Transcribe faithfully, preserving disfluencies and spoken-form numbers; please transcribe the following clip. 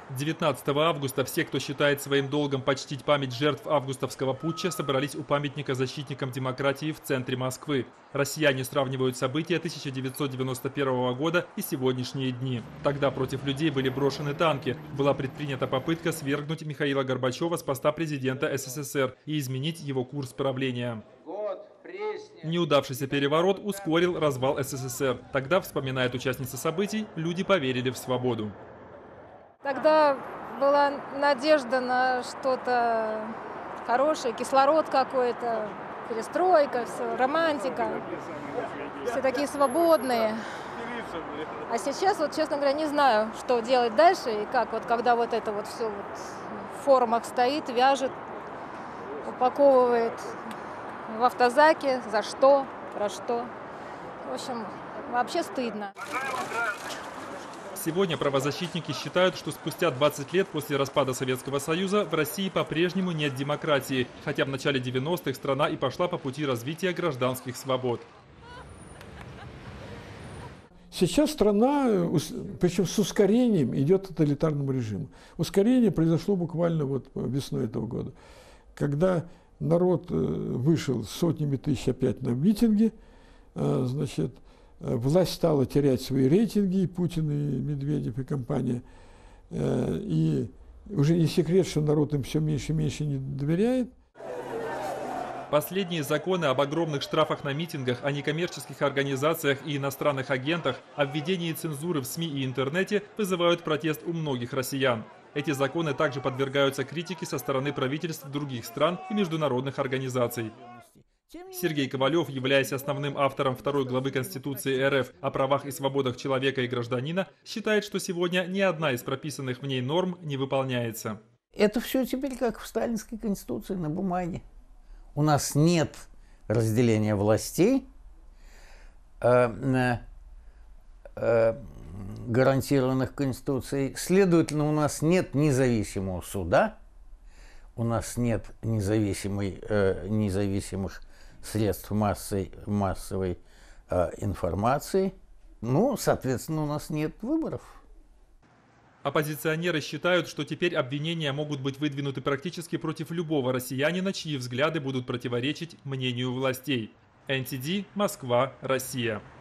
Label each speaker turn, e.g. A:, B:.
A: девятнадцатого августа все, кто считает своим долгом почтить память жертв августовского путча, собрались у памятника защитникам демократии в центре Москвы. Россияне сравнивают события тысяча девятьсот девяносто первого года и сегодняшние дни. Тогда против людей были брошены танки. Была предпринята попытка свергнуть Михаила Горбачева с поста президента СССР и изменить его курс правления. Неудавшийся переворот ускорил развал СССР. Тогда, вспоминает участница событий, люди поверили в свободу.
B: Тогда была надежда на что-то хорошее, кислород какой-то, перестройка, все, романтика. Все такие свободные. А сейчас, вот, честно говоря, не знаю, что делать дальше и как, вот, когда вот это вот все вот в формах стоит, вяжет, упаковывает в автозаке, за что, про что. В общем, вообще стыдно.
A: Сегодня правозащитники считают, что спустя двадцать лет после распада Советского Союза в России по-прежнему нет демократии, хотя в начале девяностых страна и пошла по пути развития гражданских свобод.
C: Сейчас страна, причем с ускорением, идет к тоталитарному режиму. Ускорение произошло буквально вот весной этого года, когда народ вышел сотнями тысяч опять на митинги, значит, власть стала терять свои рейтинги, и Путин, и Медведев, и компания. И уже не секрет, что народ им все меньше и меньше не доверяет.
A: Последние законы об огромных штрафах на митингах, о некоммерческих организациях и иностранных агентах, о введении цензуры в СМИ и интернете вызывают протест у многих россиян. Эти законы также подвергаются критике со стороны правительств других стран и международных организаций. Сергей Ковалев, являясь основным автором второй главы Конституции РФ о правах и свободах человека и гражданина, считает, что сегодня ни одна из прописанных в ней норм не выполняется.
D: Это все теперь как в Сталинской Конституции на бумаге. У нас нет разделения властей, э, э, гарантированных Конституцией. Следовательно, у нас нет независимого суда, у нас нет независимой, э, независимых средств массой, массовой э, информации. Ну, соответственно, у нас нет выборов.
A: Оппозиционеры считают, что теперь обвинения могут быть выдвинуты практически против любого россиянина, чьи взгляды будут противоречить мнению властей. эн ти ди, Москва, Россия.